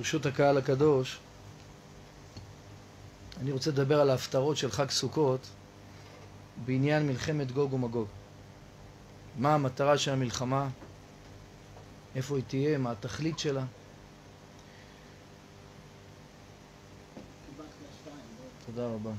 ברשות הקהל הקדוש, אני רוצה לדבר על ההפטרות של חג סוכות בעניין מלחמת גוג ומגוג. מה המטרה של המלחמה, איפה היא תהיה, מה התכלית שלה. תודה רבה.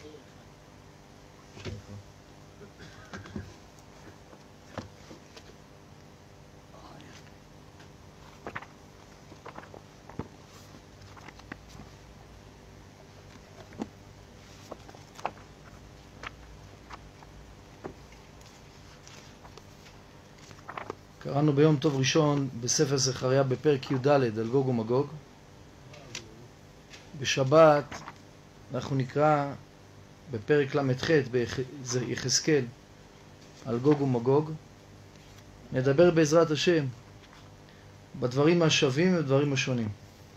קראנו ביום טוב ראשון בספר זכריה בפרק י"ד על גוג ומגוג. בשבת אנחנו נקרא בפרק ל"ח ביחזקאל על גוג ומגוג. נדבר בעזרת השם בדברים השווים ובדברים השונים.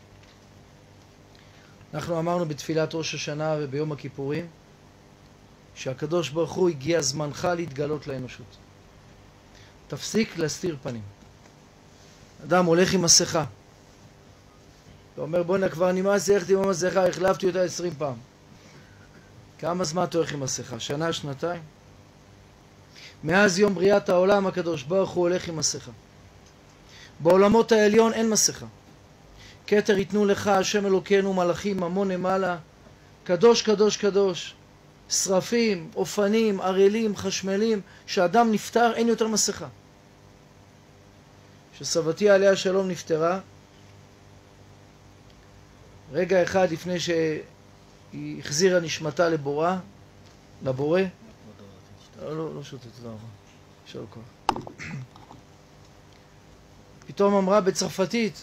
אנחנו אמרנו בתפילת ראש השנה וביום הכיפורים שהקדוש ברוך הוא הגיע זמנך להתגלות לאנושות. תפסיק להסתיר פנים. אדם הולך עם מסכה. אתה אומר בוא'נה כבר נמאס לי ללכת עם המסכה, החלפתי אותה 20 פעם. כמה זמן אתה הולך עם מסכה? שנה, שנתיים? מאז יום בריאת העולם הקדוש ברוך הוא הולך עם מסכה. בעולמות העליון אין מסכה. כתר ייתנו לך השם אלוקינו מלאכים ממון למעלה, קדוש קדוש קדוש. שרפים, אופנים, ערלים, חשמלים, שאדם נפטר אין יותר מסכה. שסבתי עליה שלום נפטרה, רגע אחד לפני שהיא החזירה נשמתה לבורא, לא שותה, תודה רבה, יישר כוח. פתאום אמרה בצרפתית,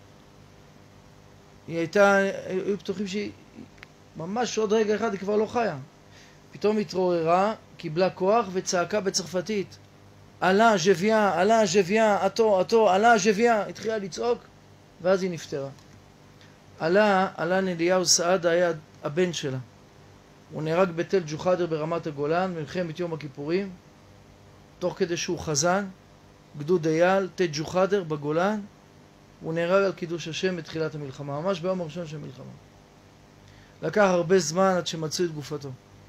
היו בטוחים שהיא ממש עוד רגע אחד היא כבר לא חיה. פתאום התעוררה, קיבלה כוח וצעקה בצרפתית, עלה ז'ביה, עלה ז'ביה, עלה ז'ביה, התחילה לצעוק ואז היא נפטרה. עלה נליהו סעדה היה הבן שלה. הוא נהרג בתל ג'וחדר ברמת הגולן במלחמת יום הכיפורים, תוך כדי שהוא חזן, גדוד אייל, תל ג'וחדר בגולן. הוא נהרג על קידוש השם בתחילת המלחמה, ממש ביום הראשון של המלחמה. לקח הרבה זמן עד שמצאו את גופתו.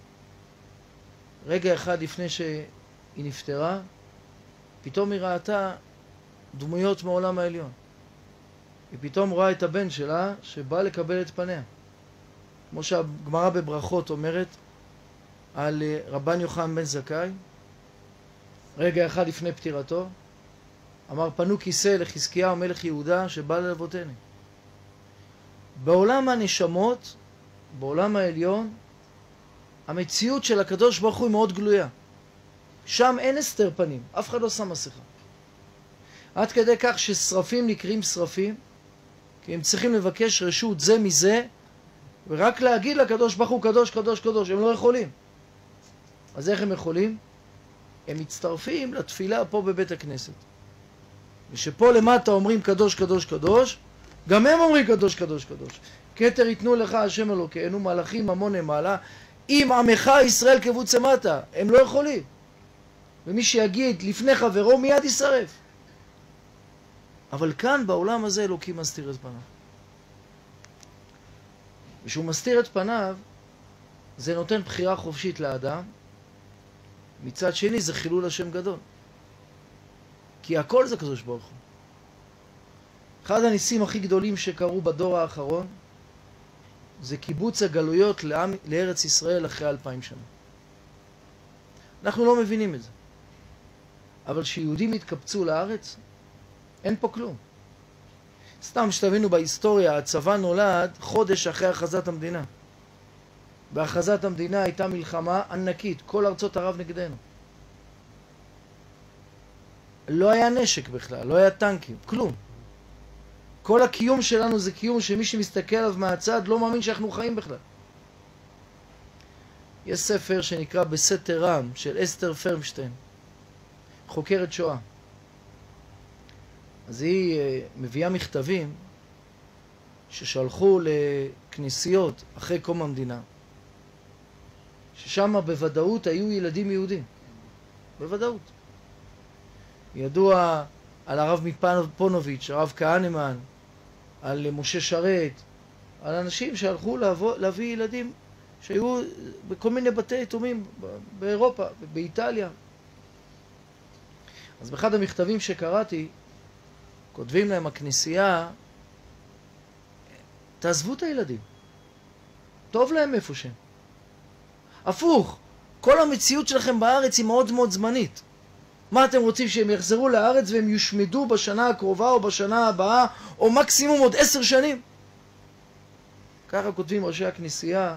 רגע אחד לפני שהיא נפטרה, פתאום היא ראתה דמויות מעולם העליון. היא פתאום רואה את הבן שלה שבא לקבל את פניה. כמו שהגמרא בברכות אומרת על רבן יוחנן בן זכאי, רגע אחד לפני פטירתו, אמר פנו כיסא לחזקיהו מלך יהודה שבא ללוותני. בעולם הנשמות, בעולם העליון, המציאות של הקדוש ברוך הוא היא מאוד גלויה. שם אין הסתר פנים, אף אחד לא שם מסכה. עד כדי כך ששרפים נקראים שרפים, כי הם צריכים לבקש רשות זה מזה, ורק להגיד לקדוש ברוך הוא קדוש קדוש קדוש, הם לא יכולים. אז איך הם יכולים? הם מצטרפים לתפילה פה בבית הכנסת. ושפה למטה אומרים קדוש קדוש קדוש, גם הם אומרים קדוש קדוש קדוש. כתר ייתנו לך השם אלוקינו מלאכים ממון למעלה, אם עמך ישראל קבוץ מטה, הם לא יכולים. ומי שיגיד לפני חברו מיד ישרף. אבל כאן בעולם הזה אלוקים מסתיר את פניו. ושהוא מסתיר את פניו, זה נותן בחירה חופשית לאדם. מצד שני זה חילול השם גדול. כי הכל זה קדוש ברוך הוא. אחד הניסים הכי גדולים שקרו בדור האחרון, זה קיבוץ הגלויות לארץ ישראל אחרי 2000 שנה. אנחנו לא מבינים את זה. אבל כשיהודים התקבצו לארץ, אין פה כלום. סתם שתבינו בהיסטוריה, הצבא נולד חודש אחרי הכרזת המדינה. בהכרזת המדינה הייתה מלחמה ענקית, כל ארצות ערב נגדנו. לא היה נשק בכלל, לא היה טנקים, כלום. כל הקיום שלנו זה קיום שמי שמסתכל עליו מהצד לא מאמין שאנחנו חיים בכלל. יש ספר שנקרא בסתר עם של אסתר פרמשטיין, חוקרת שואה. אז היא מביאה מכתבים ששלחו לכנסיות אחרי קום המדינה, ששם בוודאות היו ילדים יהודים. בוודאות. ידוע על הרב מפונוביץ', הרב כהנמן, על משה שרת, על אנשים שהלכו להביא ילדים שהיו בכל מיני בתי יתומים באירופה, באיטליה. אז באחד המכתבים שקראתי, כותבים להם הכנסייה, תעזבו את הילדים, טוב להם איפה שהם. הפוך, כל המציאות שלכם בארץ היא מאוד מאוד זמנית. מה אתם רוצים, שהם יחזרו לארץ והם יושמדו בשנה הקרובה או בשנה הבאה, או מקסימום עוד 10 שנים? ככה כותבים ראשי הכנסייה.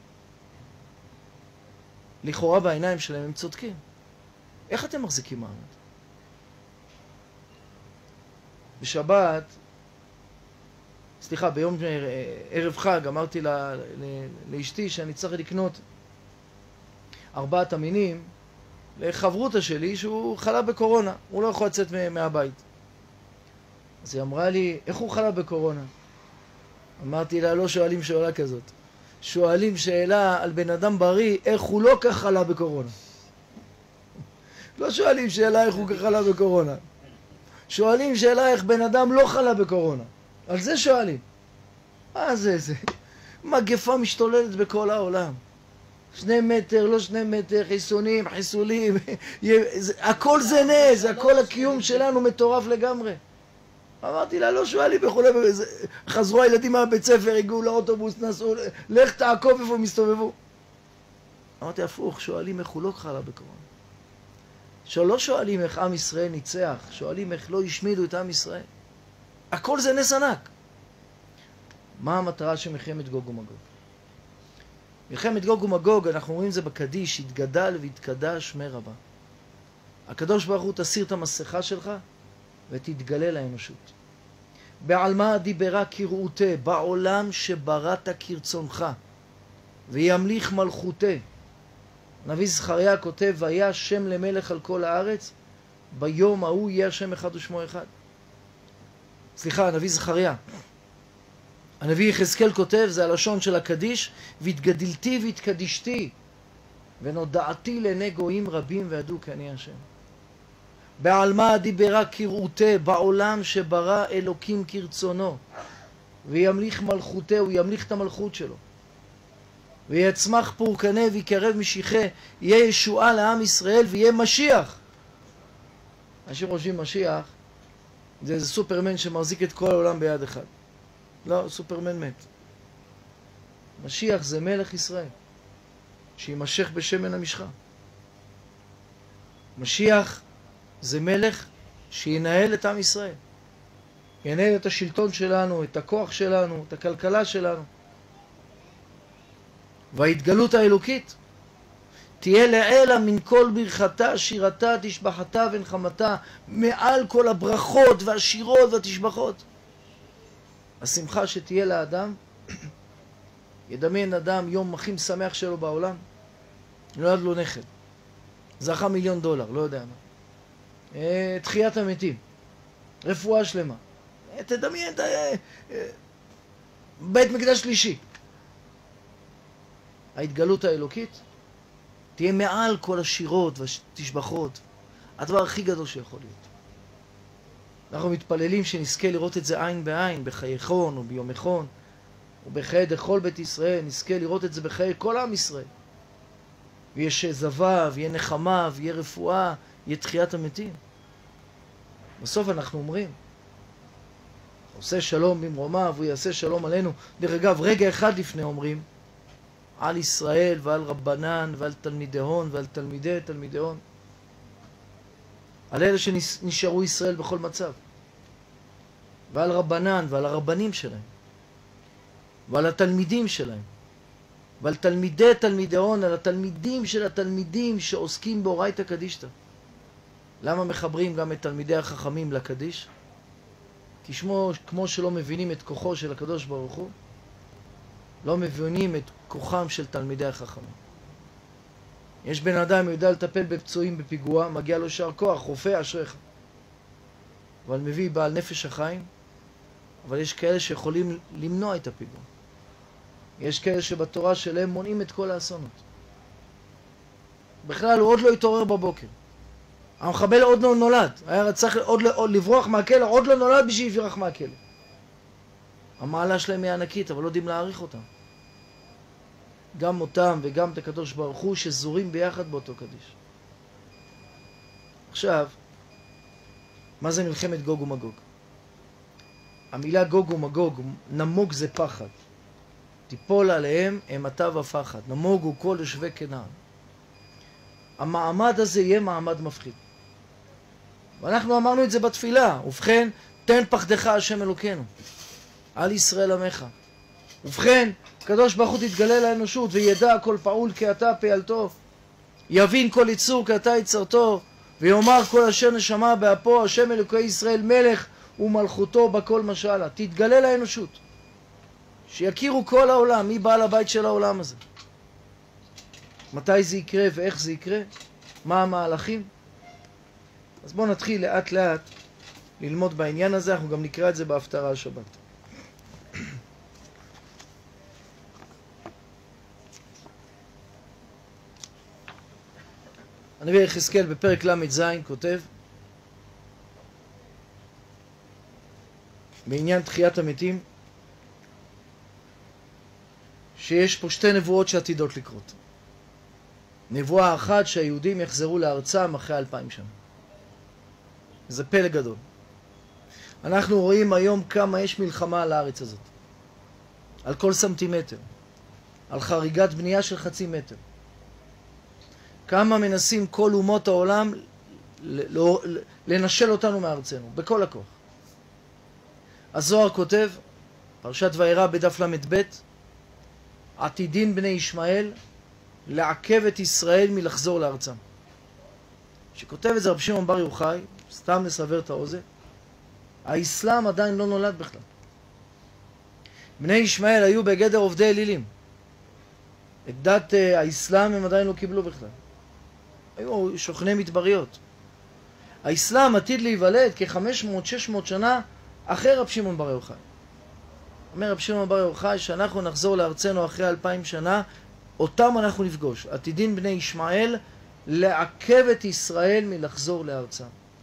לכאורה בעיניים שלהם הם צודקים. איך אתם מחזיקים מעמד? בשבת, סליחה, ביום ערב חג אמרתי לאשתי שאני צריך לקנות 4 המינים לחברותה שלי שהוא חלה בקורונה, הוא לא יכול לצאת מהבית. אז היא אמרה לי, איך הוא חלה בקורונה? אמרתי לה, לא שואלים שאלה כזאת. שואלים שאלה על בן אדם בריא, איך הוא לא כך חלה בקורונה. לא שואלים שאלה איך הוא כך חלה בקורונה. שואלים שאלה איך בן אדם לא חלה בקורונה. על זה שואלים. מה זה? מגפה משתוללת בכל העולם. 2 מטר, לא 2 מטר, חיסונים, חיסולים, הכל זה נס, הכל הקיום שלנו מטורף לגמרי. אמרתי לה, לא שואלים וכולי, חזרו הילדים מהבית ספר, הגיעו לאוטובוס, נסעו, לך תעקוב איפה מסתובבו. אמרתי, הפוך, שואלים איך הוא לא חלה בקורונה. שלא שואלים איך עם ישראל ניצח, שואלים איך לא השמידו את עם ישראל. הכל זה נס ענק. מה המטרה של מלחמת גוג ומגוג? מלחמת גוג ומגוג, אנחנו רואים זה בקדיש, התגדל והתקדש שמי רבה. הקדוש ברוך הוא תסיר את המסכה שלך ותתגלה לאנושות. בעלמא דיברה כרעותה, בעולם שבראת כרצונך, וימליך מלכותה. נביא זכריה כותב, והיה שם למלך על כל הארץ, ביום ההוא יהיה השם אחד ושמו אחד. סליחה, הנביא זכריה. הנביא יחזקאל כותב, זה הלשון של הקדיש, והתגדלתי והתקדישתי, ונודעתי לעיני גויים רבים וידעו כי אני השם. בעלמא דיברה כרעותה, בעולם שברא אלוקים כרצונו, וימליך מלכותה, הוא ימליך את המלכות שלו. ויצמח פורקנה ויקרב משיחה, יהיה ישועה לעם ישראל ויהיה משיח. אנשים חושבים משיח זה איזה סופרמן שמחזיק את כל העולם ביד אחד. לא, סופרמן מת. משיח זה מלך ישראל שימשך בשמן המשחה. משיח זה מלך שינהל את עם ישראל, ינהל את השלטון שלנו, את הכוח שלנו, את הכלכלה שלנו. וההתגלות האלוקית תהיה לעילה מן כל ברכתה, שירתה, תשבחתה ונחמתה, מעל כל הברכות והשירות והתשבחות. השמחה שתהיה לאדם, ידמיין אדם יום הכי משמח שלו בעולם, נולד לו נכד, זכה $1,000,000, לא יודע מה, תחיית המתים, רפואה שלמה, תדמיין בית מקדש שלישי. ההתגלות האלוקית תהיה מעל כל השירות והתשבחות, הדבר הכי גדול שיכול להיות. אנחנו מתפללים שנזכה לראות את זה עין בעין, בחייכון או ביומכון, או בחיי דכל בית ישראל, נזכה לראות את זה בחיי כל עם ישראל. ויהיה שזבה, ויהיה נחמה, ויהיה רפואה, יהיה תחיית המתים. בסוף אנחנו אומרים, עושה שלום במרומיו, הוא יעשה שלום עלינו. דרך אגב, רגע אחד לפני אומרים, על ישראל ועל רבנן ועל תלמידי הון ועל תלמידי תלמידי הון. על אלה שנשארו ישראל בכל מצב. ועל רבנן ועל הרבנים שלהם. ועל התלמידים שלהם. ועל תלמידי תלמידי הון, על התלמידים של התלמידים שעוסקים באורייתא קדישתא. למה מחברים גם את תלמידי החכמים לקדיש? כי כמו שלא מבינים את כוחו של הקדוש ברוך הוא, לא מבינים את כוחם של תלמידי החכמים. יש בן אדם יודע לטפל בפצועים בפיגוע, מגיע לו שער כוח, רופא אשריך. אבל מביא בעל נפש החיים, אבל יש כאלה שיכולים למנוע את הפיגוע. יש כאלה שבתורה שלהם מונעים את כל האסונות. בכלל הוא עוד לא התעורר בבוקר. המחבל עוד לא נולד. היה צריך עוד לברוח מהכלא, עוד לא נולד בשביל יברח מהכלא. המעלה שלהם היא ענקית, אבל לא יודעים להעריך אותם. גם אותם וגם את הקדוש ברוך הוא שזורים ביחד באותו קדיש. עכשיו, מה זה מלחמת גוג ומגוג? המילה גוג ומגוג, נמוג זה פחד. תיפול עליהם אימתה ופחד. נמוג הוא כל יושבי כנען. המעמד הזה יהיה מעמד מפחיד. ואנחנו אמרנו את זה בתפילה. ובכן, תן פחדך השם אלוקינו על ישראל עמך. ובכן, הקדוש ברוך הוא תתגלה לאנושות וידע כל פעול כי אתה פעלתו. יבין כל יצור כי אתה יצרתו. ויאמר כל אשר נשמה באפו השם אלוקי ישראל מלך ומלכותו בכל משלה. תתגלה לאנושות. שיכירו כל העולם מי בעל הבית של העולם הזה. מתי זה יקרה ואיך זה יקרה? מה המהלכים? אז בואו נתחיל לאט לאט ללמוד בעניין הזה. אנחנו גם נקרא את זה בהפטרה השבת. הנביא יחזקאל בפרק ל"ז כותב בעניין תחיית המתים שיש פה שתי נבואות שעתידות לקרות. נבואה אחת שהיהודים יחזרו לארצם אחרי 2000 שנה. זה פלא גדול. אנחנו רואים היום כמה יש מלחמה על הארץ הזאת. על כל סנטימטר. על חריגת בנייה של 0.5 מטר. כמה מנסים כל אומות העולם לנשל אותנו מארצנו, בכל הכוח. הזוהר כותב, פרשת וירא בדף ל"ב, עתידין בני ישמעאל לעכב את ישראל מלחזור לארצם. שכותב את זה רב שמעון בר יוחאי, סתם לסבר את האוזן, האסלאם עדיין לא נולד בכלל. בני ישמעאל היו בגדר עובדי אלילים. את דת האסלאם הם עדיין לא קיבלו בכלל. היו שוכני מדבריות. האסלאם עתיד להיוולד כ-500-600 שנה אחרי רב שמעון בר יוחאי. אומר רב שמעון בר יוחאי שאנחנו נחזור לארצנו אחרי 2000 שנה, אותם אנחנו נפגוש. עתידין בני ישמעאל לעכב את ישראל מלחזור לארצם.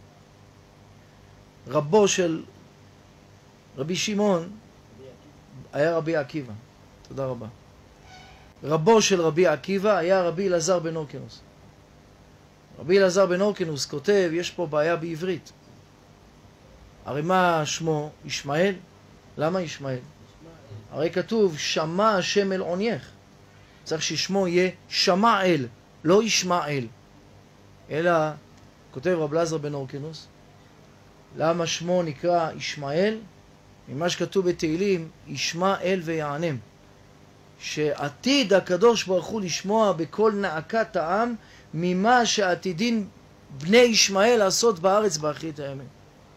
רבו של רבי שמעון היה רבי עקיבא. תודה רבה. רבו של רבי עקיבא היה רבי אלעזר בן הורקנוס. רבי אלעזר בן הורקנוס כותב, יש פה בעיה בעברית. הרי מה שמו? ישמעאל? למה ישמעאל? הרי כתוב שמע השם אל עונייך. צריך ששמו יהיה שמעאל, לא ישמעאל. אלא, כותב רבי אלעזר בן הורקנוס, למה שמו נקרא ישמעאל? ממה שכתוב בתהילים, ישמע אל ויענם. שעתיד הקדוש ברוך הוא לשמוע בכל נאקת העם ממה שעתידין בני ישמעאל לעשות בארץ באחרית הימים.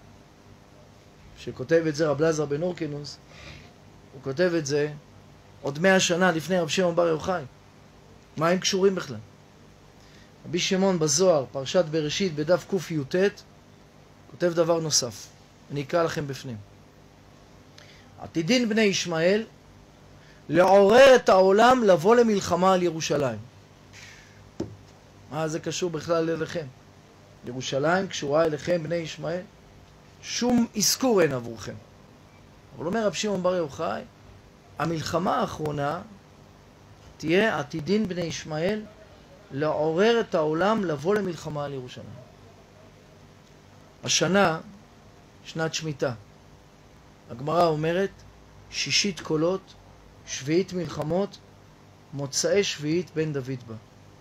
שכותב את זה רב אלעזר בן הורקנוס, הוא כותב את זה עוד 100 שנה לפני רב שמעון בר יוחאי. מה הם קשורים בכלל? רבי שמעון בזוהר, פרשת בראשית בדף קי"ט, כותב דבר נוסף. אני אקרא לכם בפנים. עתידין בני ישמעאל לעורר את העולם לבוא למלחמה על ירושלים. מה זה קשור בכלל אליכם? ירושלים קשורה אליכם בני ישמעאל? שום אזכור אין עבורכם. אבל אומר רב שמעון בר יוחאי, המלחמה האחרונה תהיה עתידין בני ישמעאל לעורר את העולם לבוא למלחמה על ירושלים. השנה, שנת שמיטה. הגמרא אומרת, 6 קולות, 7 מלחמות, מוצאי 7 בן דוד בא.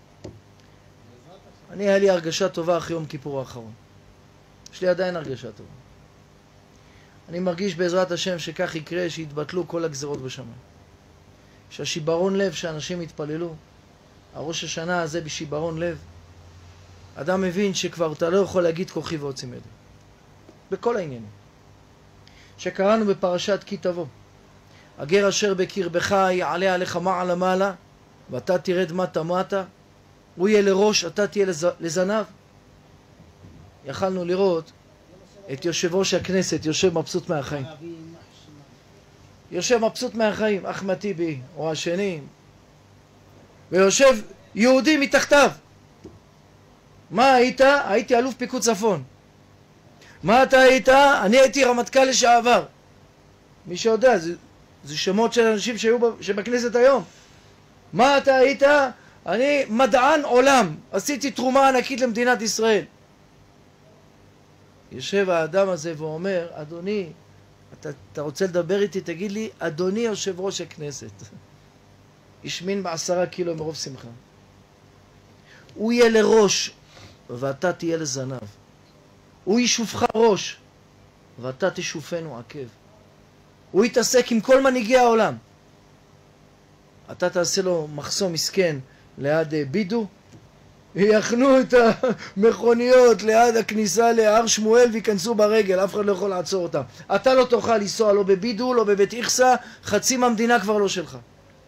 היה לי הרגשה טובה אחרי יום כיפור האחרון. יש לי עדיין הרגשה טובה. אני מרגיש בעזרת השם שכך יקרה, שיתבטלו כל הגזרות בשמיים. שהשיברון לב שאנשים יתפללו, הראש השנה הזה בשיברון לב, אדם מבין שכבר אתה לא יכול להגיד כוחי ועוצם ידי. בכל העניינים. שקראנו בפרשת כי תבוא. הגר אשר בקרבך יעלה עליך מעלה מעלה, ואתה תרד מטה מטה, הוא יהיה לראש, אתה תהיה לזנב. יכלנו לראות את יושב ראש הכנסת, יושב מבסוט מהחיים. יושב מבסוט מהחיים, אחמד טיבי, או השני, ויושב יהודי מתחתיו. מה היית? הייתי אלוף פיקוד צפון. מה אתה היית? אני הייתי רמטכ"ל לשעבר. מי שיודע, זה שמות של אנשים שבכנסת היום. מה אתה היית? אני מדען עולם, עשיתי תרומה ענקית למדינת ישראל. יושב האדם הזה ואומר, אדוני, אתה רוצה לדבר איתי? תגיד לי, אדוני יושב ראש הכנסת. השמין ב10 קילו מרוב שמחה. הוא יהיה לראש ואתה תהיה לזנב. הוא ישופך ראש ואתה תשופנו עקב. הוא יתעסק עם כל מנהיגי העולם. אתה תעשה לו מחסום מסכן ליד בידו, יכנו את המכוניות ליד הכניסה להר שמואל ויכנסו ברגל, אף אחד לא יכול לעצור אותם. אתה לא תוכל לנסוע לא בבידו, לא בבית איכסה, חצי מהמדינה כבר לא שלך.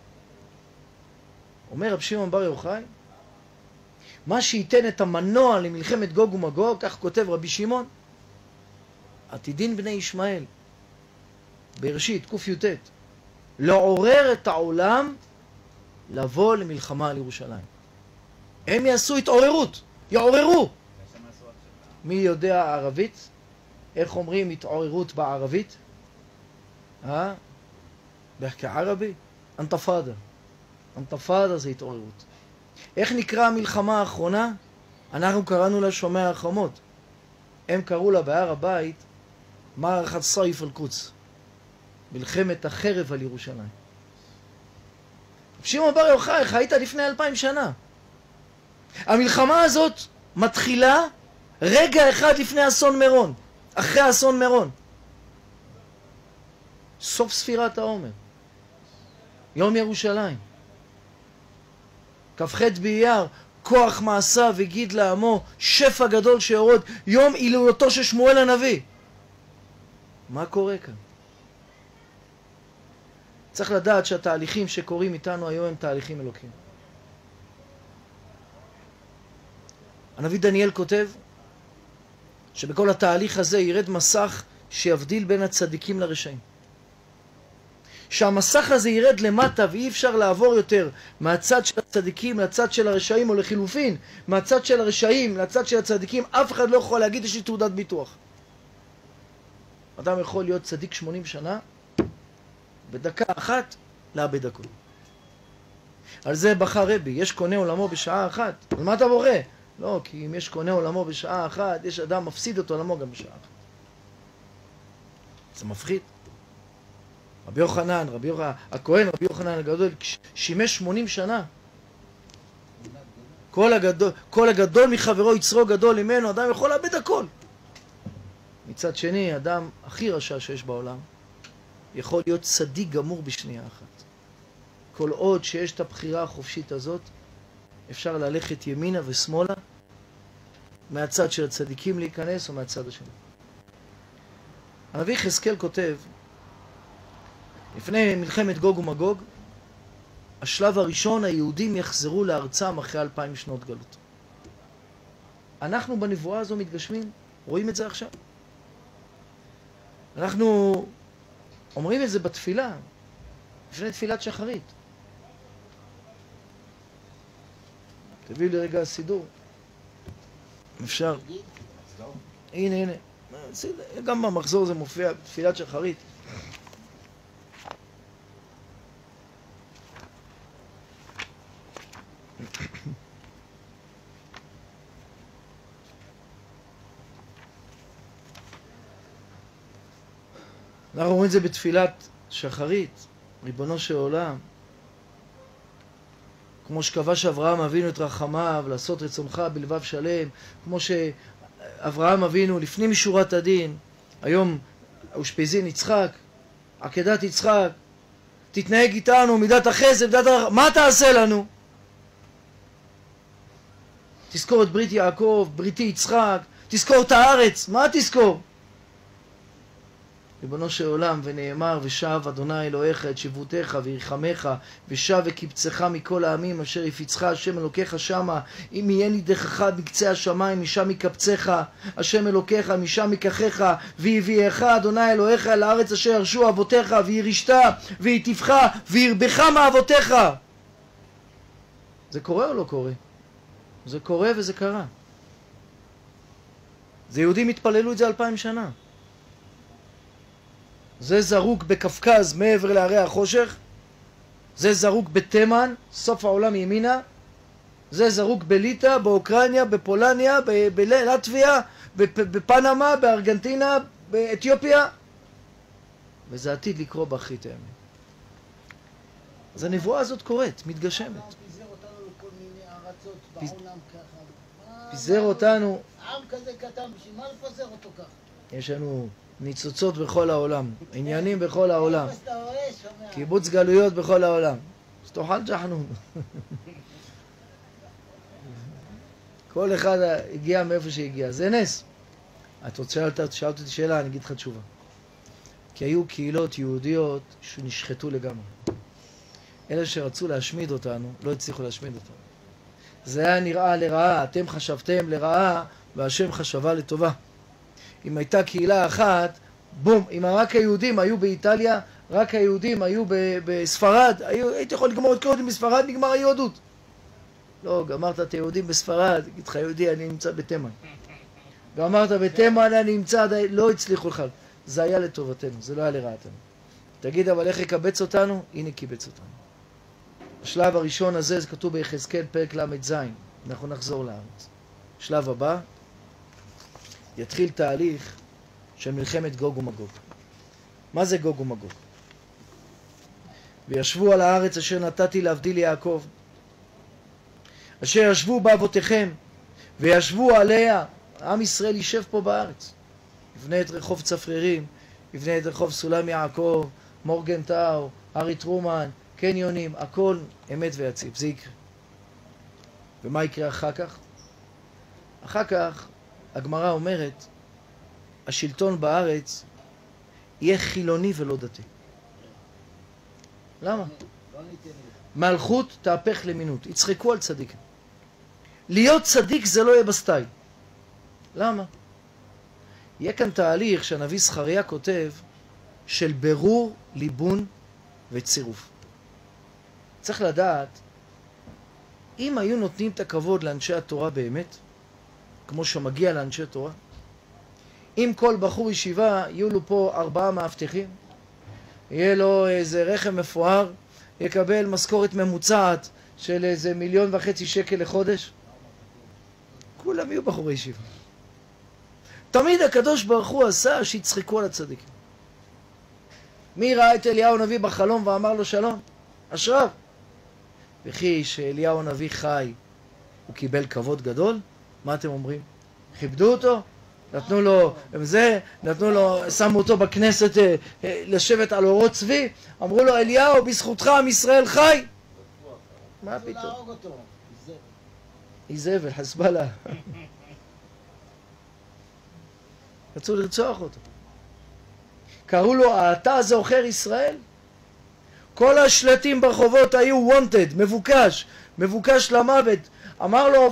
אומר רב שמעון בר יוחאי, מה שייתן את המנוע למלחמת גוג ומגוג, כך כותב רבי שמעון, עתידין בני ישמעאל, בראשית ק"ט, לעורר את העולם לבוא למלחמה על ירושלים. הם יעשו התעוררות, יעוררו. מי יודע ערבית? איך אומרים התעוררות בערבית? בחכי ערבי? אנתפאדה. אנתפאדה זה התעוררות. איך נקרא המלחמה האחרונה? אנחנו קראנו לה שומר החומות. הם קראו לה בהר הבית מערכת סייף אל-קודס, מלחמת החרב על ירושלים. שמעון בר יוחאי, חיית לפני 2000 שנה. המלחמה הזאת מתחילה רגע אחד לפני אסון מירון, אחרי אסון מירון. סוף ספירת העומר, יום ירושלים, כ"ח באייר, כוח מעשיו הגיד לעמו, שפע גדול שיורד, יום הילולתו של שמואל הנביא. מה קורה כאן? צריך לדעת שהתהליכים שקורים איתנו היום הם תהליכים אלוקים. הנביא דניאל כותב שבכל התהליך הזה ירד מסך שיבדיל בין הצדיקים לרשעים. שהמסך הזה ירד למטה ואי אפשר לעבור יותר מהצד של הצדיקים לצד של הרשעים, או לחילופין מהצד של הרשעים לצד של הצדיקים. אף אחד לא יכול להגיד יש לי תעודת ביטוח. אדם יכול להיות צדיק 80 שנה, בדקה אחת לאבד הכל. על זה בחר רבי, יש קונה עולמו בשעה אחת. על מה אתה בוכה? לא, כי אם יש קונה עולמו בשעה אחת, יש אדם מפסיד את עולמו גם בשעה אחת. זה מפחיד. רבי יוחנן, הכהן רבי יוחנן הגדול, שימש 80 שנה. כל הגדול מחברו יצרו גדול ממנו, אדם יכול לאבד הכל. מצד שני, אדם הכי רשע שיש בעולם, יכול להיות צדיק גמור בשנייה אחת. כל עוד שיש את הבחירה החופשית הזאת, אפשר ללכת ימינה ושמאלה, מהצד של הצדיקים להיכנס או מהצד השני. הנביא יחזקאל כותב, לפני מלחמת גוג ומגוג, השלב הראשון, היהודים יחזרו לארצם אחרי 2000 שנות גלות. אנחנו בנבואה הזו מתגשמים, רואים את זה עכשיו. אנחנו אומרים את זה בתפילה, לפני תפילת שחרית. תביאו לי רגע סידור. אפשר. הנה. גם במחזור זה מופיע, תפילת שחרית. אנחנו רואים את זה בתפילת שחרית, ריבונו של עולם. כמו שכבש אברהם אבינו את רחמיו, לעשות רצונך בלבב שלם, כמו שאברהם אבינו לפנים משורת הדין, היום אושפיזין יצחק, עקדת יצחק, תתנהג איתנו מידת החסד, מה תעשה לנו? תזכור את ברית יעקב, בריתי יצחק, תזכור את הארץ, מה תזכור? ריבונו של עולם, ונאמר, ושב אדוני אלוהיך את שבותך וירחמך, ושב וקבצך מכל העמים אשר יפיצך השם אלוקיך שמה, אם יהיה נידחך בקצה השמיים, משם יקבצך השם אלוקיך, משם ייקחך, ויביאך אדוני אלוהיך אל הארץ אשר ירשו אבותיך, וירישת, ויטיבך, וירבך מאבותיך. זה קורה או לא קורה? זה קורה וזה קרה. זה יהודים התפללו את זה 2000 שנה. זה זרוק בקפקז מעבר להרי החושך, זה זרוק בתימן, סוף העולם ימינה, זה זרוק בליטא, באוקראינה, בפולניה, בלטביה, בפנמה, בארגנטינה, באתיופיה, וזה עתיד לקרוא באחרית הימים. אז הנבואה הזאת קורית, מתגשמת. פיזר אותנו לכל מיני ארצות בעולם ככה. פיזר אותנו. עם כזה קטן, בשביל מה לפזר אותו ככה? יש לנו ניצוצות בכל העולם, עניינים בכל העולם, קיבוץ גלויות בכל העולם. שתאכל ג'חנון. כל אחד הגיע מאיפה שהגיע, זה נס. שאלת אותי שאלה, אני אגיד לך תשובה. כי היו קהילות יהודיות שנשחטו לגמרי. אלה שרצו להשמיד אותנו, לא הצליחו להשמיד אותנו. זה היה נראה לרעה, אתם חשבתם לרעה, והשם חשבה לטובה. אם הייתה קהילה אחת, בום, אם רק היהודים היו באיטליה, רק היהודים היו בספרד, הייתי יכול לגמור את כל היהודים בספרד, נגמר היהודות. לא, גמרת את היהודים בספרד, אגיד לך יהודי, אני נמצא בתימן. גמרת בתימן, אני נמצא, לא הצליחו לך. זה היה לטובתנו, זה לא היה לרעתנו. תגיד, אבל איך יקבץ אותנו? הנה קיבץ אותנו. השלב הראשון הזה, זה כתוב ביחזקאל פרק ל"ז. אנחנו נחזור לארץ. שלב הבא, יתחיל תהליך של מלחמת גוג ומגוג. מה זה גוג ומגוג? וישבו על הארץ אשר נתתי להבדיל יעקב, אשר ישבו באבותיכם, וישבו עליה. עם ישראל יישב פה בארץ. יבנה את רחוב צפרירים, יבנה את רחוב סולם יעקב, מורגנטאו, ארי טרומן, קניונים, הכל אמת ויציב, זה יקרה. ומה יקרה אחר כך? אחר כך הגמרא אומרת, השלטון בארץ יהיה חילוני ולא דתי. למה? מלכות תהפך למינות, יצחקו על צדיקים. להיות צדיק זה לא יהיה בסטייל. למה? יהיה כאן תהליך שהנביא זכריה כותב של ברור, ליבון וצירוף. צריך לדעת, אם היו נותנים את הכבוד לאנשי התורה באמת, כמו שמגיע לאנשי תורה, אם כל בחור ישיבה יהיו לו פה 4 מאבטחים, יהיה לו איזה רכב מפואר, יקבל משכורת ממוצעת של איזה 1.5 מיליון שקל לחודש, כולם יהיו בחורי ישיבה. תמיד הקדוש ברוך הוא עשה שיצחקו על הצדיקים. מי ראה את אליהו הנביא בחלום ואמר לו שלום? אשריו. וכי שאליהו הנביא חי, הוא קיבל כבוד גדול? מה אתם אומרים? כיבדו אותו? נתנו לו זה, נתנו לו, שמו אותו בכנסת לשבת על אורות צבי, אמרו לו אליהו בזכותך עם ישראל חי. מה פתאום? איזבל, חסבלה. רצו לרצוח אותו. קראו לו אתה זה עוכר ישראל? כל השלטים ברחובות היו wanted, מבוקש, מבוקש למוות. אמר לו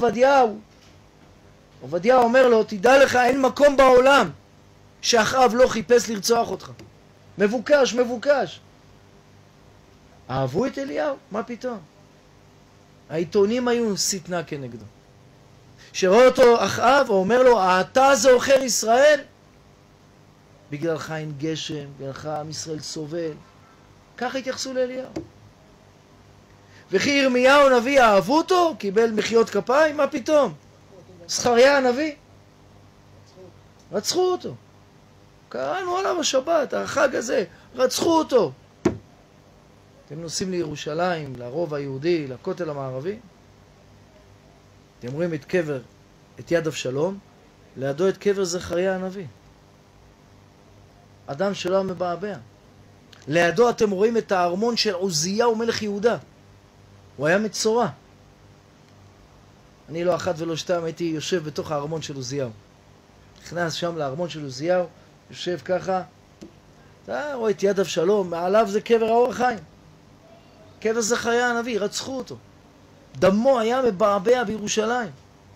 עובדיה אומר לו, תדע לך, אין מקום בעולם שאחאב לא חיפש לרצוח אותך. מבוקש, מבוקש. אהבו את אליהו? מה פתאום? העיתונים היו שטנה כנגדו. שראה אותו אחאב, הוא אומר לו, אתה זה עוכר ישראל? בגללך אין גשם, בגללך עם ישראל סובל. ככה התייחסו לאליהו. וכי ירמיהו הנביא אהבו אותו? קיבל מחיאות כפיים? מה פתאום? זכריה הנביא? רצחו אותו. קראנו עליו השבת, החג הזה, רצחו אותו. אתם נוסעים לירושלים, לרוב היהודי, לכותל המערבי, אתם רואים את קבר, את יד אבשלום, לידו את קבר זכריה הנביא. אדם שלא מבעבע. לידו אתם רואים את הארמון של עוזיהו מלך יהודה. הוא היה מצורע. אני לא אחת ולא שתיים הייתי יושב בתוך הארמון של עוזיהו. נכנס שם לארמון של עוזיהו, יושב ככה, אתה רואה את יד אבשלום, מעליו זה קבר האור החיים. קבר זכריה הנביא, רצחו אותו. דמו היה מבעבע בירושלים.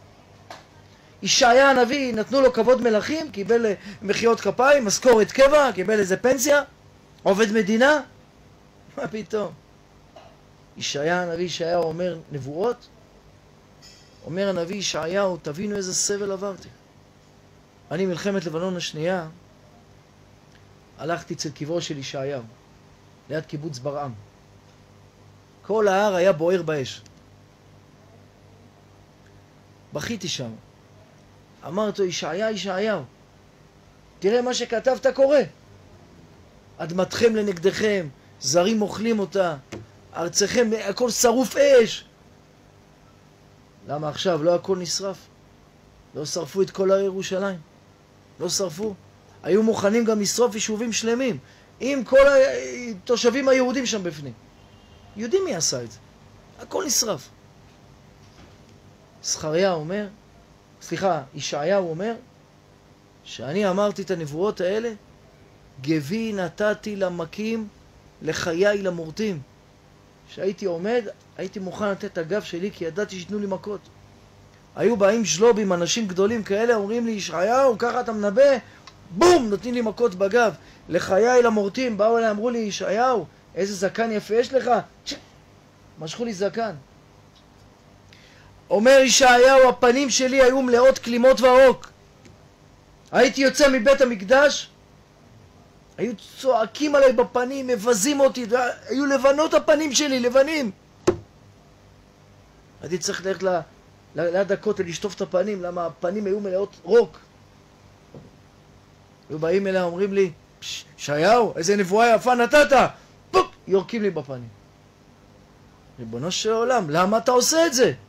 ישעיה הנביא, נתנו לו כבוד מלכים, קיבל מחיאות כפיים, משכורת קבע, קיבל איזה פנסיה, עובד מדינה. מה פתאום? ישעיה הנביא, ישעיהו אומר נבואות, אומר הנביא ישעיהו, תבינו איזה סבל עברתי. אני מלחמת לבנון השנייה, הלכתי אצל קברו של ישעיהו, ליד קיבוץ ברעם. כל ההר היה בוער באש. בכיתי שם. אמרתי לו, ישעיהו, תראה מה שכתבת קורה. אדמתכם לנגדכם, זרים אוכלים אותה, ארצכם, הכל שרוף אש. למה עכשיו לא הכל נשרף? לא שרפו את כל הר ירושלים. לא שרפו. היו מוכנים גם לשרוף יישובים שלמים, עם כל התושבים היהודים שם בפנים. יודעים מי עשה את זה. הכל נשרף. ישעיהו אומר, שאני אמרתי את הנבואות האלה, גבי נתתי למכים, לחיי למורטים. כשהייתי עומד, הייתי מוכן לתת את הגב שלי, כי ידעתי שיתנו לי מכות. היו באים שלובים, אנשים גדולים כאלה, אומרים לי, ישעיהו, ככה אתה מנבא, בום, נותנים לי מכות בגב. לחיי למורטים, באו אליי, אמרו לי, ישעיהו, איזה זקן יפה יש לך? משכו לי זקן. אומר ישעיהו, הפנים שלי היו מלאות כלימות ועורק. הייתי יוצא מבית המקדש, היו צועקים עליי בפנים, מבזים אותי, היו לבנות הפנים שלי, לבנים. הייתי צריך ללכת ליד הכותל לשטוף את הפנים, למה הפנים היו מלאות רוק. היו באים אליה, אומרים לי, ישעיהו, איזה נבואה יפה נתת, פוק, יורקים לי בפנים. ריבונו של עולם, למה אתה עושה את זה?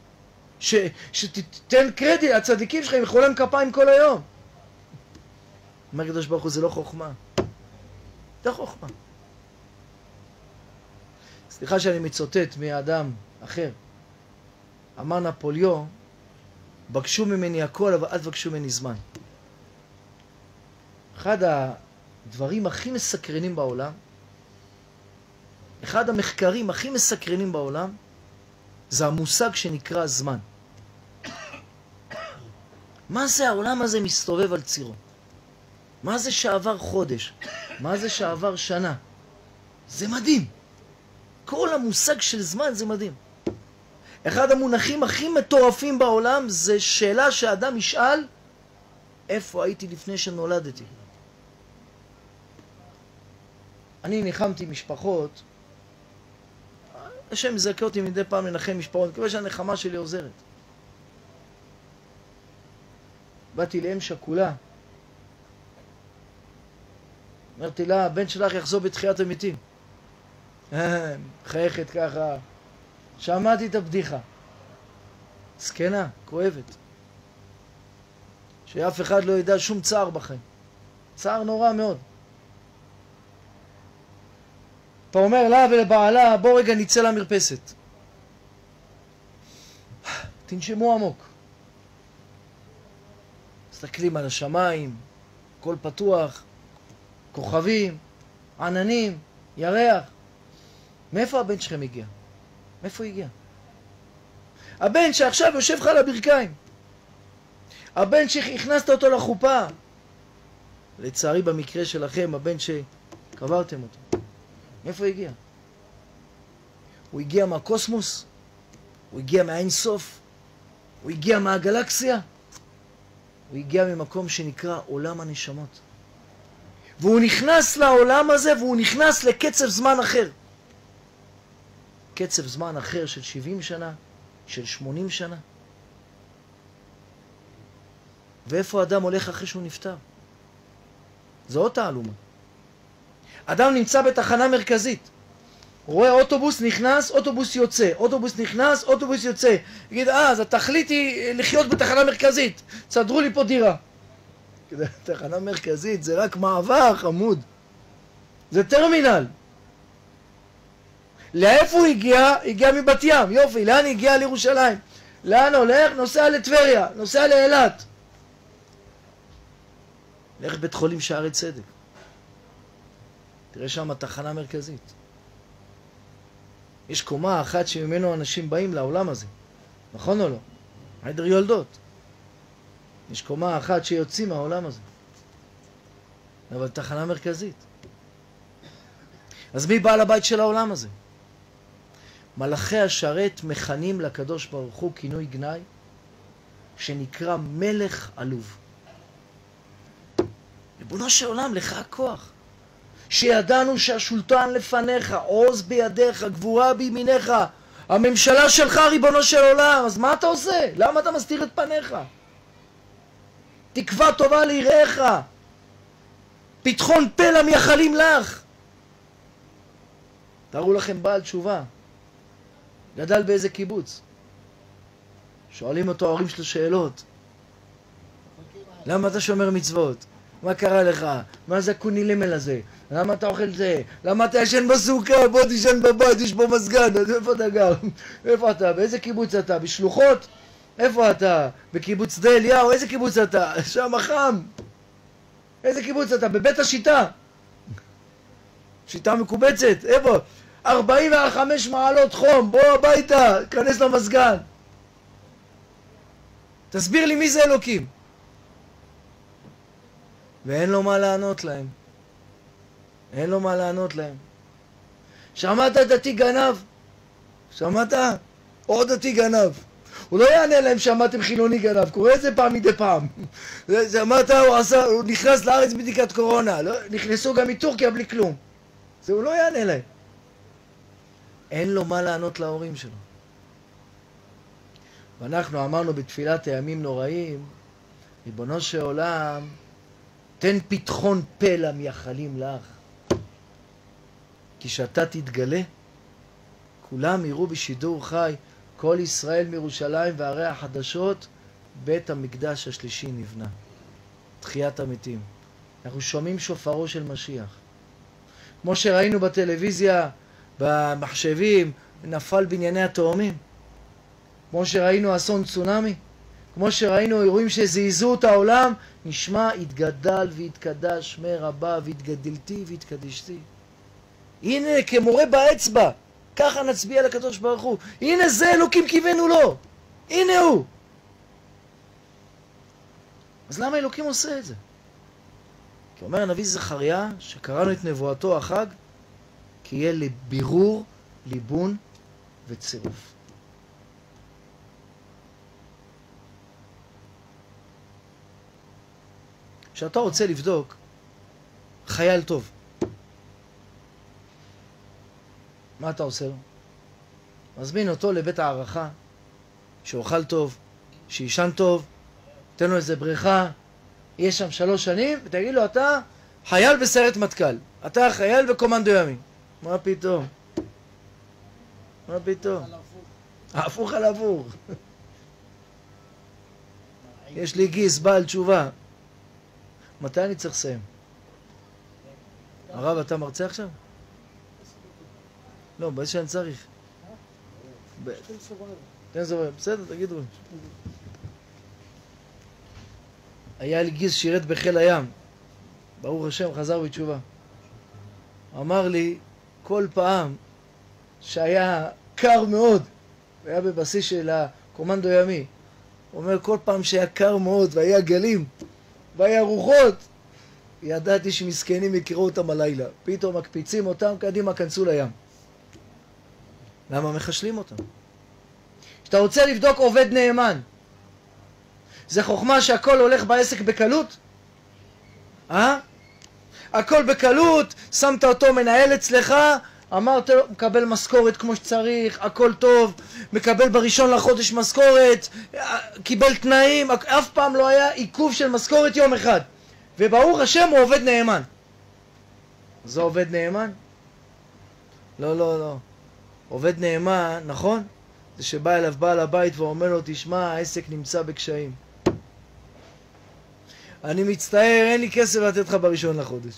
שתיתן קרדיט, הצדיקים שלך ימחאו להם כפיים כל היום. אומר הקדוש ברוך הוא, זה לא חוכמה. זה חוכמה. סליחה שאני מצוטט מאדם אחר. אמר נפוליאון, בקשו ממני הכל, אבל אל תבקשו ממני זמן. אחד הדברים הכי מסקרנים בעולם, אחד המחקרים הכי מסקרנים בעולם, זה המושג שנקרא זמן. מה זה העולם הזה מסתובב על צירו? מה זה שעבר חודש? מה זה שעבר שנה? זה מדהים. כל המושג של זמן זה מדהים. אחד המונחים הכי מטורפים בעולם זה שאלה שאדם ישאל, איפה הייתי לפני שנולדתי? אני ניחמתי משפחות, השם מזכה אותי מדי פעם לנחם משפחות, אני מקווה שהנחמה שלי עוזרת. באתי לאם שכולה, אמרתי לה, הבן שלך יחזור בתחיית המתים. חייכת ככה, שמעתי את הבדיחה. זקנה, כואבת. שאף אחד לא ידע שום צער בחיים. צער נורא מאוד. אתה אומר לה ולבעלה, בוא רגע נצא למרפסת. תנשמו עמוק. מסתכלים על השמיים, הכל פתוח, כוכבים, עננים, ירח. מאיפה הבן שלכם הגיע? מאיפה הוא הגיע? הבן שעכשיו יושב לך על הברכיים. הבן שהכנסת אותו לחופה. לצערי במקרה שלכם, הבן שקברתם אותו. מאיפה הוא הגיע? הוא הגיע מהקוסמוס? הוא הגיע מהאין סוף? הוא הגיע מהגלקסיה? הוא הגיע ממקום שנקרא עולם הנשמות. והוא נכנס לעולם הזה והוא נכנס לקצב זמן אחר. קצב זמן אחר של 70 שנה, של 80 שנה. ואיפה אדם הולך אחרי שהוא נפטר? זו עוד תעלומה. אדם נמצא בתחנה מרכזית. הוא רואה אוטובוס נכנס, אוטובוס יוצא. אוטובוס נכנס, אוטובוס יוצא. יגיד, אז התכלית היא לחיות בתחנה מרכזית. תסדרו לי פה דירה. תחנה מרכזית זה רק מעבר, חמוד. זה טרמינל. לאיפה הוא הגיע? הגיע מבת ים. יופי, לאן הגיע? לירושלים. לאן הולך? נוסע לטבריה, נוסע לאילת. לך בית חולים שערי צדק. תראה שם תחנה מרכזית. יש קומה אחת שממנו אנשים באים לעולם הזה. נכון או לא? עדר יולדות. יש קומה אחת שיוצאים מהעולם הזה. אבל תחנה מרכזית. אז מי בעל הבית של העולם הזה? מלאכי השרת מכנים לקדוש ברוך הוא כינוי גנאי שנקרא מלך עלוב. ריבונו של עולם, לך הכוח. שידענו שהשולטן לפניך, עוז בידיך, גבורה בימיניך, הממשלה שלך ריבונו של עולם, אז מה אתה עושה? למה אתה מסתיר את פניך? תקווה טובה ליראיך, פתחון פה למייחלים לך. תראו לכם בעל תשובה, גדל באיזה קיבוץ, שואלים אותו ההורים שלו שאלות, למה אתה שומר מצוות? מה קרה לך? מה זה הקונילימל הזה? למה אתה אוכל זה? למה אתה ישן בסוכה? בוא תישן בבית, יש פה מזגן. איפה אתה גר? איפה אתה? באיזה קיבוץ אתה? בשלוחות? איפה אתה? בקיבוץ שדה אליהו? איזה קיבוץ אתה? שם חם. איזה קיבוץ אתה? בבית השיטה. שיטה מקובצת. איפה? 45 מעלות חום. בוא הביתה, כנס למזגן. תסביר לי מי זה אלוקים. ואין לו מה לענות להם. אין לו מה לענות להם. שמעת דתי גנב? שמעת? עוד דתי גנב. הוא לא יענה להם שמעתם חילוני גנב, קורא את זה פעם מדי פעם. שמעת? הוא נכנס לארץ בדיקת קורונה, לא, נכנסו גם מטורקיה בלי כלום. זה הוא לא יענה להם. אין לו מה לענות להורים שלו. ואנחנו אמרנו בתפילת הימים נוראים, ריבונו של עולם, תן פתחון פה למייחלים לך. כי שאתה תתגלה, כולם יראו בשידור חי, כל ישראל מירושלים וערי החדשות, בית המקדש השלישי נבנה. תחיית המתים. אנחנו שומעים שופרו של משיח. כמו שראינו בטלוויזיה, במחשבים, נפל בנייני התאומים. כמו שראינו אסון צונאמי. כמו שראינו אירועים שזעזעו את העולם, נשמע יתגדל ויתקדש שמי רבה והתגדלתי והתקדשתי. הנה כמורה באצבע, ככה נצביע לקדוש ברוך הוא. הנה זה אלוקים כיוונו לו. הנה הוא. אז למה אלוקים עושה את זה? כי אומר הנביא זכריה, שקראנו את נבואתו החג, כי יהיה לבירור, ליבון וצירוף. כשאתה רוצה לבדוק חייל טוב, מה אתה עושה לו? מזמין אותו לבית הערכה, שאוכל טוב, שישן טוב, תן לו איזה בריכה, יהיה שם 3 שנים, ותגיד לו, אתה חייל בסיירת מטכ"ל, אתה חייל בקומנדו ימי. מה פתאום? מה פתאום? הפוך על הפוך. יש לי גיס, בעל תשובה. מתי אני צריך לסיים? הרב, אתה מרצה עכשיו? לא, באיזה שאני צריך. תן זורם, בסדר, תגידו. היה לי גיס שירת בחיל הים. ברוך השם, חזר בתשובה. אמר לי, כל פעם שהיה קר מאוד, והיה בבסיס של הקומנדו ימי, הוא אומר, כל פעם שהיה קר מאוד והיה גלים, והיה רוחות, ידעתי שמסכנים יקראו אותם הלילה. פתאום מקפיצים אותם, קדימה, כנסו לים. למה מחשלים אותם? כשאתה רוצה לבדוק עובד נאמן, זה חוכמה שהכל הולך בעסק בקלות? הכל בקלות, שמת אותו מנהל אצלך, אמרת לו, מקבל משכורת כמו שצריך, הכל טוב, מקבל בראשון לחודש משכורת, קיבל תנאים, אף פעם לא היה עיכוב של משכורת יום אחד. וברוך השם הוא עובד נאמן. זה עובד נאמן? לא, לא, לא. עובד נאמן, נכון? זה שבא אליו בעל הבית ואומר לו, תשמע, העסק נמצא בקשיים. אני מצטער, אין לי כסף לתת לך בראשון לחודש.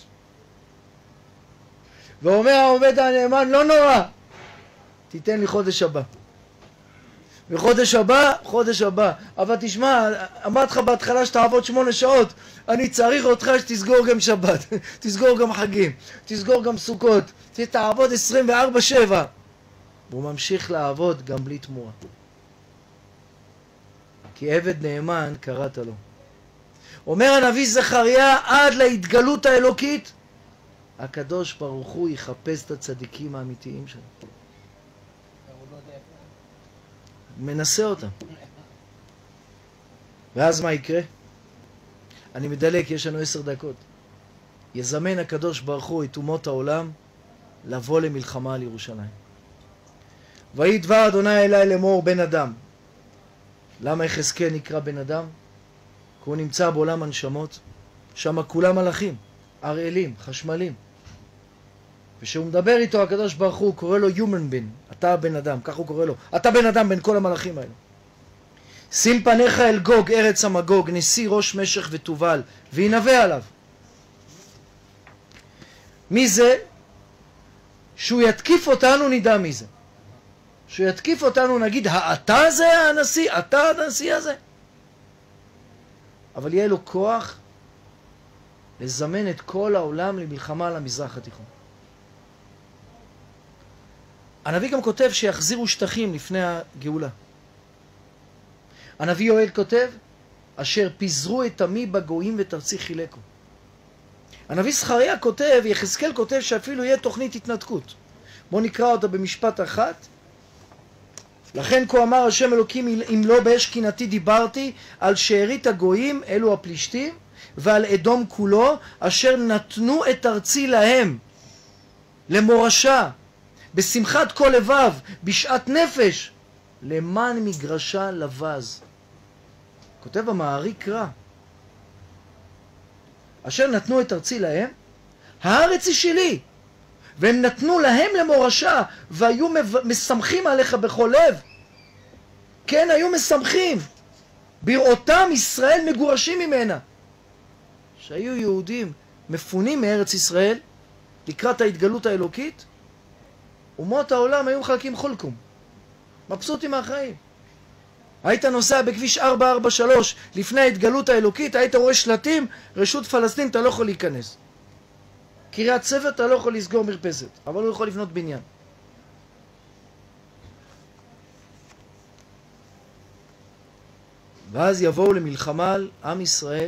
ואומר העובד הנאמן, לא נורא, תיתן לי חודש הבא. וחודש הבא, חודש הבא. אבל תשמע, אמרתי לך בהתחלה שתעבוד 8 שעות, אני צריך אותך שתסגור גם שבת, תסגור גם חגים, תסגור גם סוכות, תעבוד 24/7. והוא ממשיך לעבוד גם בלי תמורה. כי עבד נאמן קראת לו. אומר הנביא זכריה, עד להתגלות האלוקית, הקדוש ברוך הוא יחפש את הצדיקים האמיתיים שלו. מנסה אותם. ואז מה יקרה? אני מדלק, יש לנו 10 דקות. יזמן הקדוש ברוך הוא את אומות העולם לבוא למלחמה על ירושלים. ויהי דבר אדוני אלי לאמור בן אדם. למה יחזקאל נקרא בן אדם? כי הוא נמצא בעולם הנשמות, שם כולם מלאכים, הראלים, חשמלים. ושהוא מדבר איתו הקדוש ברוך הוא קורא לו human being, אתה בן אדם, כך הוא קורא לו, אתה בן אדם בין כל המלאכים האלה. שים פניך אל גוג ארץ המגוג, נשיא ראש משך ותובל, וינבא עליו. מי זה? שהוא יתקיף אותנו נדע מי זה. שהוא יתקיף אותנו נגיד, אתה זה הנשיא? אתה הנשיא הזה? אבל יהיה לו כוח לזמן את כל העולם למלחמה על המזרח התיכון. הנביא גם כותב שיחזירו שטחים לפני הגאולה. הנביא יואל כותב, אשר פיזרו את עמי בגויים ותרצי חילקו. הנביא זכריה כותב, יחזקאל כותב שאפילו יהיה תוכנית התנתקות. בואו נקרא אותה במשפט אחת. לכן כה אמר השם אלוקים, אם לא באש קנאתי דיברתי על שארית הגויים, אלו הפלישתים, ועל אדום כולו, אשר נתנו את ארצי להם, למורשה, בשמחת כל לבב, בשעת נפש, למען מגרשה לבז. כותב המערי קרא, אשר נתנו את ארצי להם, הארץ היא שלי, והם נתנו להם למורשה, והיו משמחים עליך בכל לב. כן, היו משמחים. בראותם ישראל מגורשים ממנה. שהיו יהודים מפונים מארץ ישראל, לקראת ההתגלות האלוקית, אומות העולם היו מחלקים חולקום. מבסוטים מהחיים. היית נוסע בכביש 443 לפני ההתגלות האלוקית, היית רואה שלטים, רשות פלסטין, אתה לא יכול להיכנס. קריית ספר אתה לא יכול לסגור מרפסת, אבל הוא יכול לבנות בניין. ואז יבואו למלחמה על עם ישראל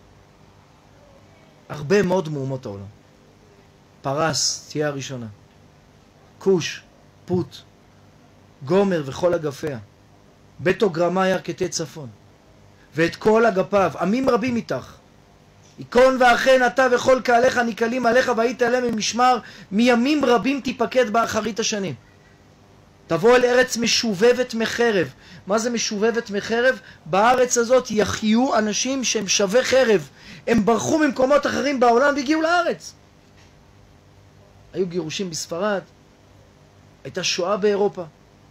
הרבה מאוד מאומות העולם. פרס תהיה הראשונה, כוש, פוט, גומר וכל אגפיה, בית וגרמה ירכתי צפון, ואת כל אגפיו, עמים רבים איתך. יקון ואכן אתה וכל קהליך ניקלים עליך, והיית עליהם ממשמר, מימים רבים תיפקד באחרית השנים. תבוא אל ארץ משובבת מחרב. מה זה משובבת מחרב? בארץ הזאת יחיו אנשים שהם שווה חרב. הם ברחו ממקומות אחרים בעולם והגיעו לארץ. היו גירושים בספרד, הייתה שואה באירופה,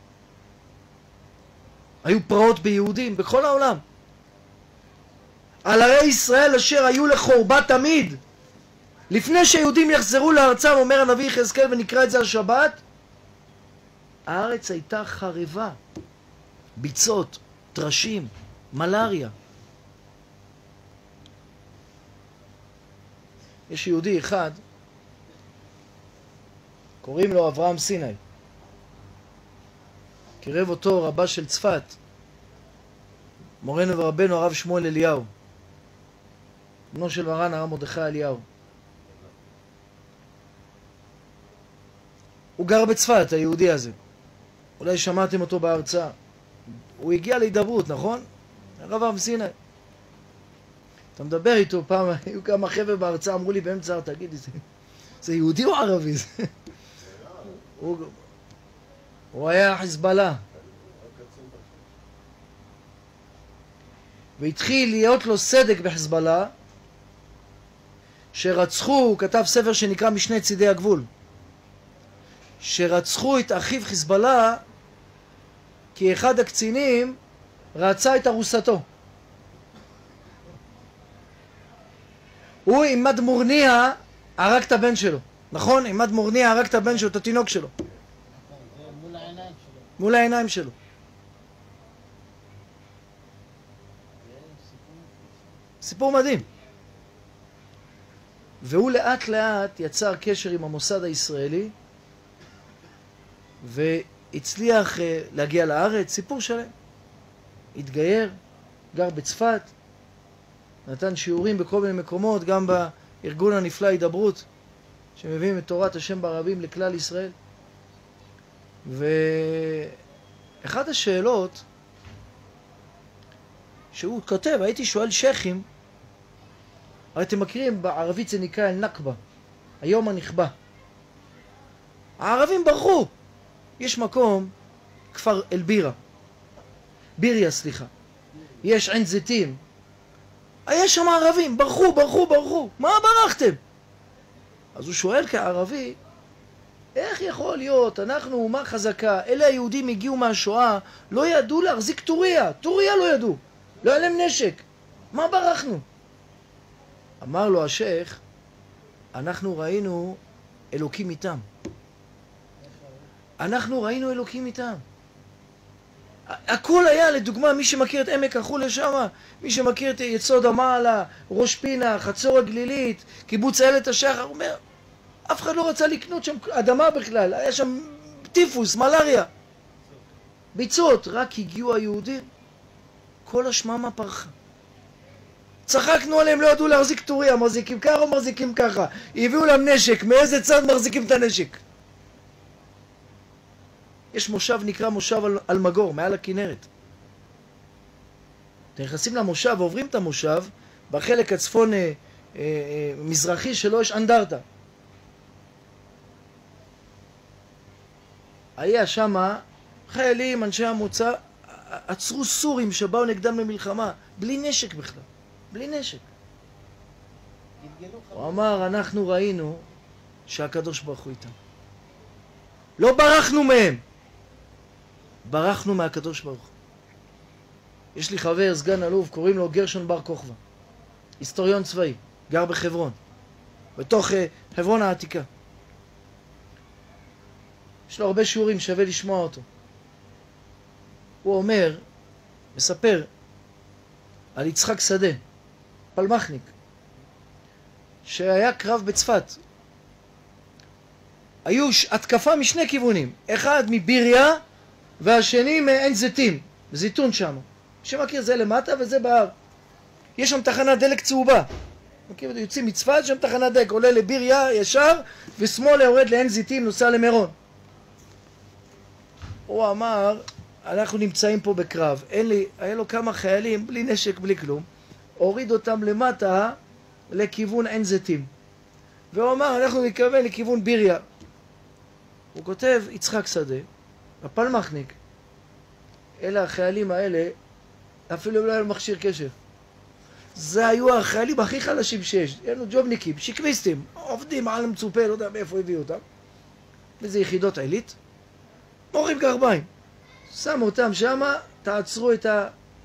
היו פרעות ביהודים בכל העולם. על ערי ישראל אשר היו לחורבה תמיד. לפני שיהודים יחזרו לארצם, אומר הנביא יחזקאל, ונקרא את זה על שבת, הארץ הייתה חרבה, ביצות, טרשים, מלריה. יש יהודי אחד, קוראים לו אברהם סיני, קרב אותו רבה של צפת, מורנו ורבנו הרב שמואל אליהו, בנו של מרן הרב מרדכי אליהו. הוא גר בצפת, היהודי הזה. אולי שמעתם אותו בהרצאה. הוא הגיע להידברות, נכון? הרב אברהם סיני. אתה מדבר איתו פעם, היו כמה חבר'ה בהרצאה, אמרו לי באמצע, תגיד לי, זה יהודי או ערבי? הוא היה חיזבאללה. והתחיל להיות לו סדק בחיזבאללה, שרצחו, הוא כתב ספר שנקרא משני צידי הגבול, שרצחו את אחיו חיזבאללה כי אחד הקצינים רצה את ארוסתו. הוא עם מד מורניה הרג את הבן שלו, נכון? עם מד מורניה הרג את הבן שלו, את התינוק שלו. מול העיניים שלו. מול העיניים שלו. סיפור מדהים. והוא לאט לאט יצר קשר עם המוסד הישראלי והצליח להגיע לארץ, סיפור שלם. התגייר, גר בצפת, נתן שיעורים בכל מיני מקומות, גם בארגון הנפלא הידברות, שמביאים את תורת השם ברבים לכלל ישראל. ואחת השאלות שהוא כותב, הייתי שואל שייכים, הרי אתם מכירים, בערבית זה נקרא אל-נקבה, היום הנכבה. הערבים ברחו. יש מקום, כפר אל-בירה, ביריה סליחה, יש עין זיתים, יש שם ערבים, ברחו, מה ברחתם? אז הוא שואל כערבי, איך יכול להיות, אנחנו אומה חזקה, אלה היהודים הגיעו מהשואה, לא ידעו להחזיק טוריה לא ידעו, לא היה להם נשק, מה ברחנו? אמר לו השייך, אנחנו ראינו אלוקים איתם. הכל היה, לדוגמה, מי שמכיר את עמק החולה שם, מי שמכיר את יסוד המעלה, ראש פינה, חצור הגלילית, קיבוץ איילת השחר, הוא אומר, אף אחד לא רצה לקנות שם אדמה בכלל, היה שם טיפוס, מלריה, ביצות, רק הגיעו היהודים, כל השממה פרחה. צחקנו עליהם, לא ידעו להחזיק טוריה, מחזיקים ככה או מחזיקים ככה, הביאו להם נשק, מאיזה צד מחזיקים את הנשק? יש מושב נקרא מושב אלמגור, מעל הכנרת. אתם נכנסים למושב ועוברים את המושב, בחלק הצפון מזרחי שלו יש אנדרטה. היה שמה חיילים, אנשי המוצא, עצרו סורים שבאו נגדם למלחמה, בלי נשק בכלל, בלי נשק. הוא אמר, אנחנו ראינו שהקדוש ברוך הוא איתם. לא ברחנו מהם, ברחנו מהקדוש ברוך הוא. יש לי חבר, סגן אלוף, קוראים לו גרשון בר כוכבא, היסטוריון צבאי, גר בחברון, בתוך חברון העתיקה. יש לו הרבה שיעורים, שווה לשמוע אותו. הוא אומר, מספר על יצחק שדה, פלמחניק, שהיה קרב בצפת. היו התקפה משני כיוונים, אחד מביריה והשני מעין זיתים, זיתון שם. שמכיר, זה למטה וזה בהר. יש שם תחנת דלק צהובה. מכיר, יוצאים מצפת, שם תחנת דלק, עולה לביריה ישר, ושמאלה יורד לעין זיתים, נוסע למירון. הוא אמר, אנחנו נמצאים פה בקרב, היה לו כמה חיילים, בלי נשק, בלי כלום, הוריד אותם למטה לכיוון עין זיתים. והוא אמר, אנחנו נתכוון לכיוון ביריה. הוא כותב, יצחק שדה, הפלמחניק, אלה החיילים האלה, אפילו לא היה מכשיר קשר. זה היו החיילים הכי חלשים שיש. היינו ג'ובניקים, שיקוויסטים, עובדים על מצופה, לא יודע מאיפה הביאו אותם. וזה יחידות עילית. מורים גרביים. שמו אותם שמה, תעצרו את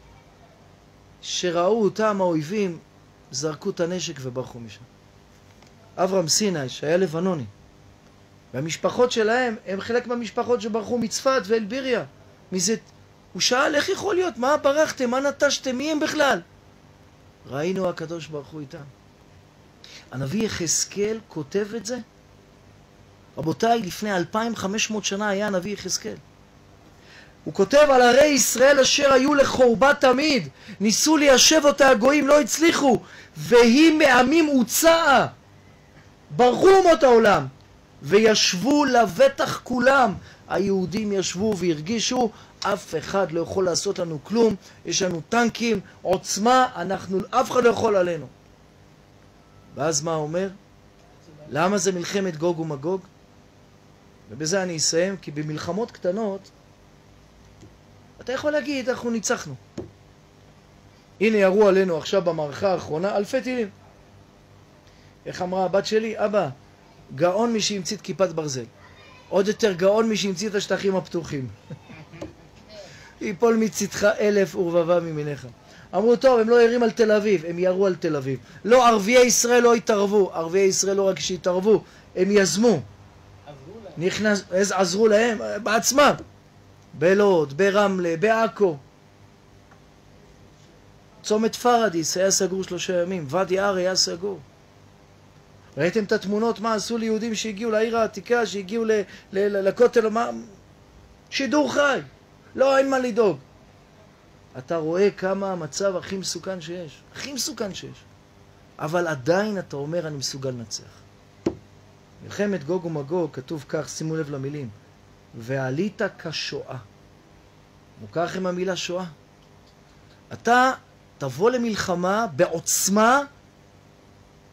שראו אותם האויבים, זרקו את הנשק וברחו משם. אברהם סיני, שהיה לבנוני, והמשפחות שלהם, הם חלק מהמשפחות שברחו מצפת ואלביריה. מזה, הוא שאל, איך יכול להיות? מה ברחתם? מה נטשתם? מי הם בכלל? ראינו הקדוש ברוך הוא איתם. הנביא יחזקאל כותב את זה. רבותיי, לפני 2500 שנה היה הנביא יחזקאל. הוא כותב על ערי ישראל אשר היו לחורבה תמיד, ניסו ליישב אותה הגויים, לא הצליחו, והיא מעמים הוצאה, ברחו אומות העולם, וישבו לבטח כולם. היהודים ישבו והרגישו, אף אחד לא יכול לעשות לנו כלום, יש לנו טנקים, עוצמה, אף אחד לא יכול עלינו. ואז מה אומר? למה זה מלחמת גוג ומגוג? ובזה אני אסיים, כי במלחמות קטנות אתה יכול להגיד, אנחנו ניצחנו. הנה ירו עלינו עכשיו במערכה האחרונה אלפי טילים. איך אמרה הבת שלי? אבא, גאון מי שהמציא את כיפת ברזל. עוד יותר גאון מי שהמציא את השטחים הפתוחים. יפול מצדך 1000 ורבבה מימיניך. אמרו, טוב, הם לא ירים על תל אביב, הם ירו על תל אביב. לא, ערביי ישראל לא התערבו. ערביי ישראל לא רק שהתערבו, הם יזמו. עזרו להם בעצמם. בלוד, ברמלה, בעכו. צומת פרדיס היה סגור 3 ימים, ואדי ערה היה סגור. ראיתם את התמונות מה עשו ליהודים שהגיעו לעיר העתיקה, שהגיעו לכותל, שידור חי. לא, אין מה לדאוג. אתה רואה כמה המצב הכי מסוכן שיש. הכי מסוכן שיש. אבל עדיין אתה אומר, אני מסוגל לנצח. מלחמת גוג ומגוג כתוב כך, שימו לב למילים. ועלית כשואה. מוכר לכם המילה שואה? אתה תבוא למלחמה בעוצמה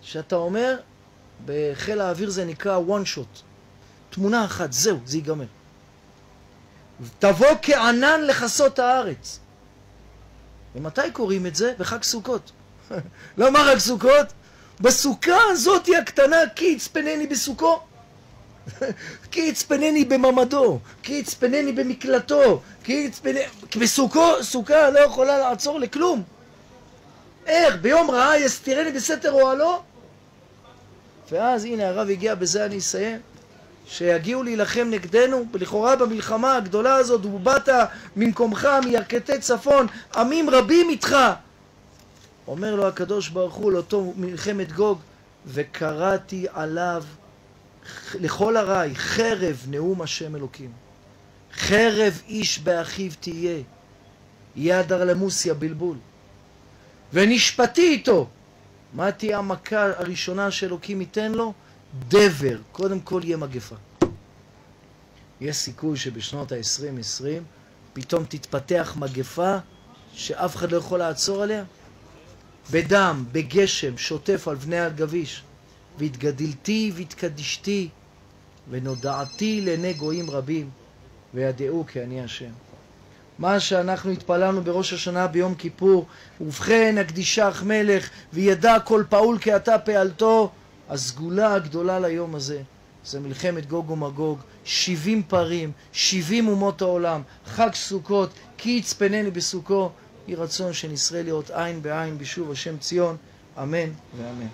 שאתה אומר, בחיל האוויר זה נקרא one shot. תמונה אחת, זהו, זה ייגמר. תבוא כענן לחסות הארץ. ומתי קוראים את זה? בחג סוכות. למה רק סוכות? בסוכה הזאת היא הקטנה, כי יצפנני בסוכו. כי יצפנני בממדו, כי יצפנני במקלטו, כי יצפנני... בסוכה לא יכולה לעצור לכלום. איך? ביום רעה יסתירני בסתר אוהלו? ואז הנה הרב הגיע, בזה אני אסיים, שיגיעו להילחם נגדנו, לכאורה במלחמה הגדולה הזאת, ובאת ממקומך מירכתי צפון, עמים רבים איתך. אומר לו הקדוש ברוך הוא לאותו מלחמת גוג, וקראתי עליו לכל הרי חרב נאום השם אלוקים. חרב איש באחיו תהיה, יד ארלמוסיה בלבול. ונשפטי איתו. מה תהיה המכה הראשונה שאלוקים ייתן לו? דבר. קודם כל יהיה מגפה. יש סיכוי שבשנות ה-2020 פתאום תתפתח מגפה שאף אחד לא יכול לעצור עליה? בדם, בגשם, שוטף על בני הגביש. והתגדלתי והתקדישתי ונודעתי לעיני גויים רבים וידעו כי אני השם. מה שאנחנו התפללנו בראש השנה ביום כיפור, ובכן הקדישך מלך וידע כל פעול כי אתה פעלתו, הסגולה הגדולה ליום הזה זה מלחמת גוג ומגוג, 70 פרים, 70 אומות העולם, חג סוכות, כי יצפנני בסוכו. יהי רצון שנשרה להיות עין בעין בשוב השם ציון, אמן ואמן.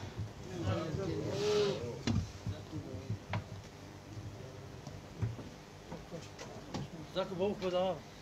חזק וברוך כבוד הרב.